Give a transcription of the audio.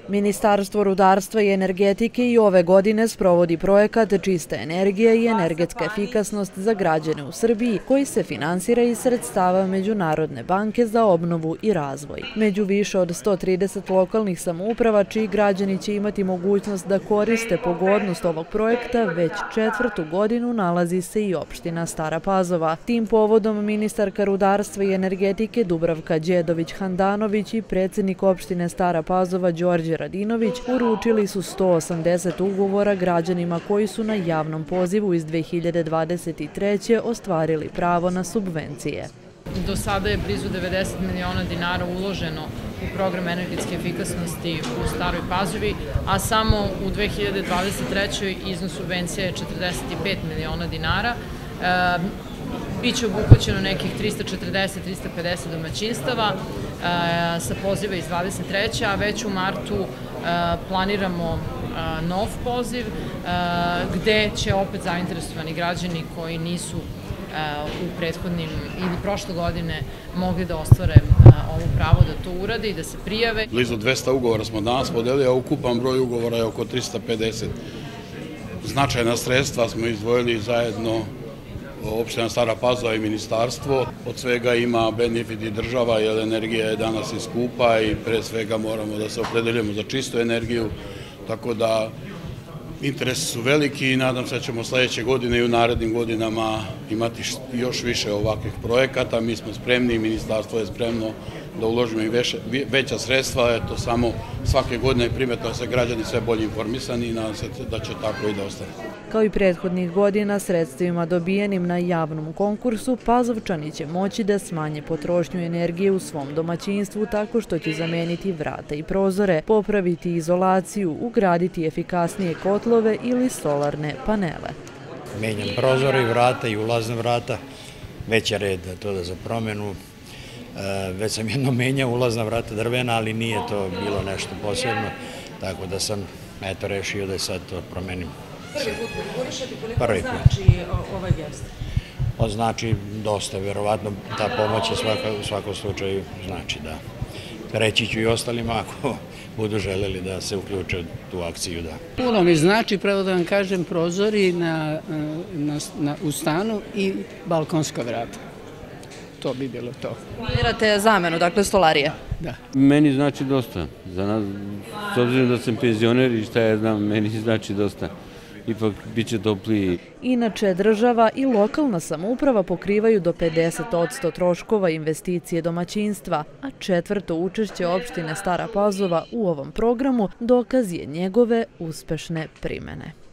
Ministarstvo rudarstva i energetike i ove godine sprovodi projekat Čista energija i energetska efikasnost za građane u Srbiji, koji se finansira iz sredstava Međunarodne banke za obnovu i razvoj. Među više od 130 lokalnih samouprava čiji građani će imati mogućnost da koriste pogodnost ovog projekta, već 4. godinu nalazi se i opština Stara Pazova. Tim povodom ministarka rudarstva i energetike Dubravka Đedović-Handanović i predsjednik opštine Stara Pazova Đorđe Radinović uručili su 180 ugovora građanima koji su na javnom pozivu iz 2023. ostvarili pravo na subvencije. Do sada je blizu 90 miliona dinara uloženo u program energetske efikasnosti u Staroj Pazovi, a samo u 2023. iznos subvencija je 45 miliona dinara. Biće obuhvaćeno nekih 340-350 domaćinstava sa poziva iz 2023. a već u martu planiramo nov poziv gde će opet zainteresovani građani koji nisu u prethodnim ili prošle godine mogli da ostvare ovo pravo da to urade i da se prijave. Blizu 200 ugovora smo danas podelili, a ukupan broj ugovora je oko 350. Značajna sredstva smo izdvojili zajedno opština Stara Pazova i ministarstvo. Od svega ima benefit i država, jer energija je danas i skupa i pre svega moramo da se opredelimo za čistu energiju, tako da interesi su veliki i nadam se da ćemo sledeće godine i u narednim godinama imati još više ovakvih projekata. Mi smo spremni, ministarstvo je spremno da uložimo i veća sredstva. Eto, samo svake godine je primetno da se građani sve bolje informisani i nadam se da će tako i da ostane. Kao i prethodnih godina, sredstvima dobijenim na javnom konkursu, Pazovčani će moći da smanje potrošnju energije u svom domaćinstvu tako što će zameniti vrata i prozore, popraviti izolaciju, ugraditi efikasnije kotlove ili solarne panele. Menjam prozore i vrata i ulazna vrata, već je red to da za promenu. Već sam jedno menjao ulazna vrata drvena, ali nije to bilo nešto posebno, tako da sam rešio da sad to promenim. Prvi put konkurišete, koliko znači ovaj gest? Znači dosta, verovatno ta pomoć je u svakom slučaju znači da. Reći ću i ostalima ako budu želeli da se uključe u tu akciju. Puno mi znači, pravo da vam kažem, prozori u stanu i balkonska vrata. To bi bilo to. Planirate zamenu, dakle stolarije? Da. Meni znači dosta. Za nas, s obzirom da sam penzioner i šta ja znam, meni znači dosta. Ipak bit će topliji. Inače, država i lokalna samouprava pokrivaju do 50% troškova investicije domaćinstva, a 4. učešće opštine Stara Pazova u ovom programu dokaz je njegove uspešne primene.